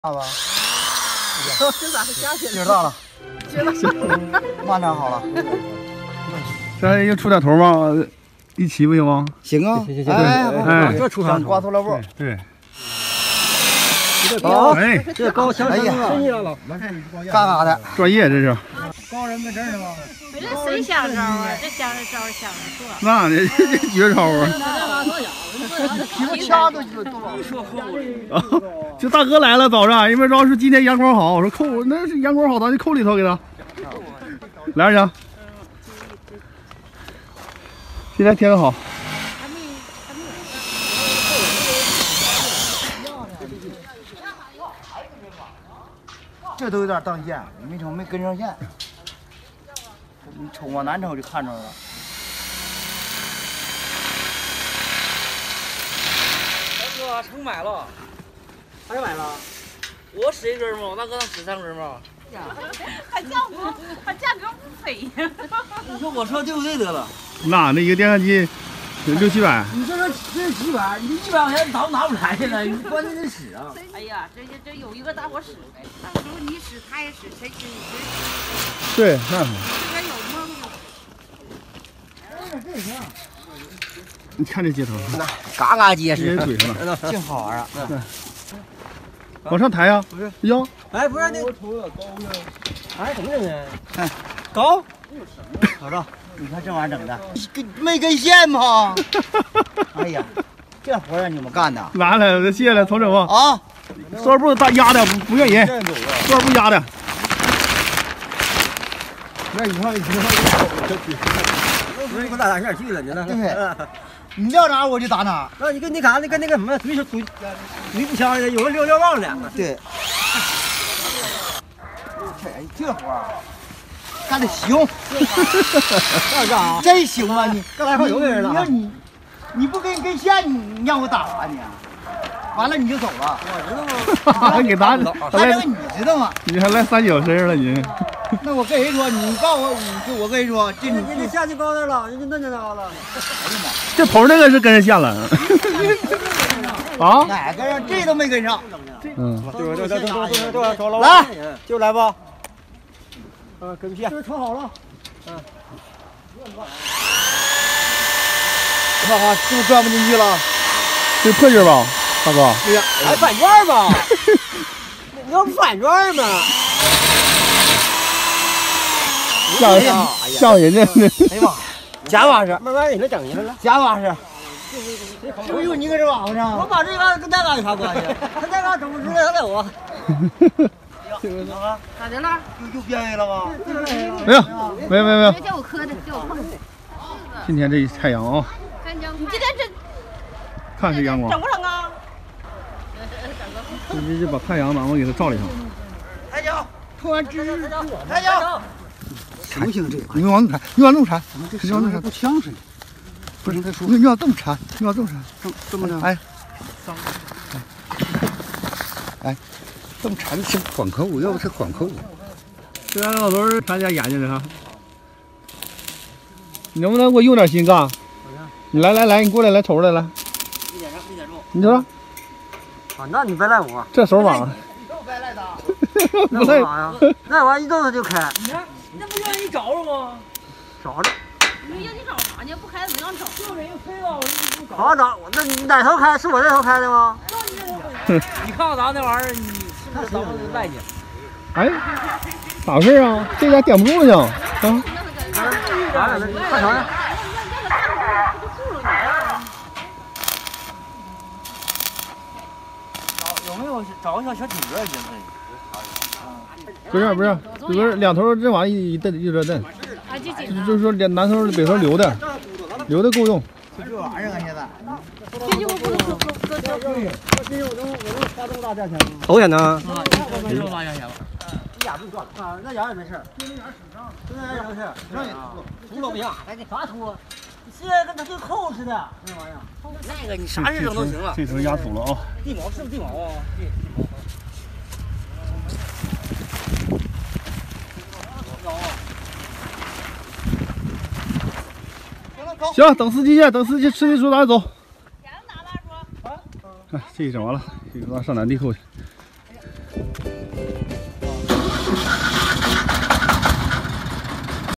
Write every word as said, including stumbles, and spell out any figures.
大吧？ 这咋下去了？ 劲儿大了， 劲儿大， 慢点好了。 这又出点头吗？一起不行吗？ 行啊， 行行行， 哎哎， 这出上刮塑料布。 对。 好， 哎， 这高强身啊！干啥的？ 专业这是。 高人没证是吗？ 这谁想招啊？这想着招想的错。 那呢？这绝招啊！ 皮肤掐都就啊！这大哥来了，早上因为知道是今天阳光好，我说扣那是阳光好，咱就扣里头给他。来着，今天天气好。 这都有点当线，没瞅没跟上线。你瞅往南瞅就看着了。 大哥，成买了，还买了？我使一根吗？大哥能使三根吗？ 还价不还价格不菲呀？ 你说我说对不对得了？ 那那一个电饭机六七百。 你这说这是几百？你一百块钱拿拿不来了，你关键得使啊！ 哎呀，这这这有一个大伙使呗，到时候你使他也使，谁使你谁使。 对，那好。 这边有蒙的。 你看这接头， 嘎嘎结实， 怼上了， 净好玩啊！ 往上抬呀！不是腰， 哎，不是那我瞅有点高呢。哎，怎么整的？哎，高。 瞅瞅，你看这玩意儿整的，跟没跟线吗？哎呀，这活让你们干的。 拿来了，卸了，重整吧。 啊， 塑料布大压的，不不愿意。塑料布压的。 那你看，你看， 不是你给我打哪线去了？你那对，你撂哪我就打哪。 那你跟那干那跟那个什么怼手怼怼步枪的，有人撂撂棒的。 对。这这活儿干的行， 干啥？ 真行啊你！ 干来块有的人了。 你要你你不跟跟线，你让我打啥你？完了你就走了。 我知道吗？ 还给他， 还这个你知道吗？ 你还来三九身上了你？ 那我跟谁说？你告诉我，你就我跟谁说？这人家下去高点了，人家那就高了。 这头那个是跟人线了。啊？ 哪个人？这都没跟上。 嗯。 对对对对对对对， 来， 就来吧。嗯，跟线。 这穿好了。嗯。看看是不是转不进去了？ 这破劲吧，大哥。 对呀， 还反转吧？你要不反转吗？ 像像人家那。 哎呀妈，假把式， 慢慢给他整下来了。 假把式。不用你搁这瓦子上。 我把这个跟那个有啥关系？他那个怎么知道他有啊？ 咋的了？ 又又变味了吗？ 没有，没有，没有，没有。 叫我磕的，叫我碰的。 今天这太阳啊！ 你今天这看这阳光。 整不整啊？ 这这把太阳咱们给它照里头。 抬脚， 突然之抬脚。 行不行？这个你往那缠，你往那缠，你往那缠， 不呛似的。 不是，你你要这么缠，你要这么缠， 这么着。 哎， 哎，这么缠是缓扣，要不是缓扣。 这让老头儿看见眼睛了哈。你能不能给我用点心干？你来来来，你过来来瞅瞅来来。 一点上一点重。 你瞅瞅。 啊，那你别赖我。 这手把。 别赖他。 不赖呀？那玩意一动它就开。 你看，那不让你找着吗？ 找着。 你让你找啥呢？不开没让找。就人推了，我就好找，那你哪头开？是我这头开的吗？ 你看看咱那玩意儿，你是不是咱们赖你？ 哎，咋回事啊？这家点不住呢。啊。 看瞅呢。 有没有找个小小铁格也行？ 不是不是，不是两头这玩意一蹬一这蹬，就是说两南头北头留的，留的够用。 就这玩意儿啊，现在。 这就不能搁搁搁搁。 我能我能花这么大价钱吗？头钱呢？ 这么大价钱了？ 一眼不赚啊，那眼也没事。就那眼使上，就那眼没事，上也秃了不行，赶紧啥秃？现在跟他跟扣似的那玩意儿。 那个你啥事整都行了。 这头压土了啊！ 地毛是不是地毛啊？地地毛。 行，等司机去，等司机吃的时候咱走。钱拿吧，说。哎，这一整完了，这个上南地扣去。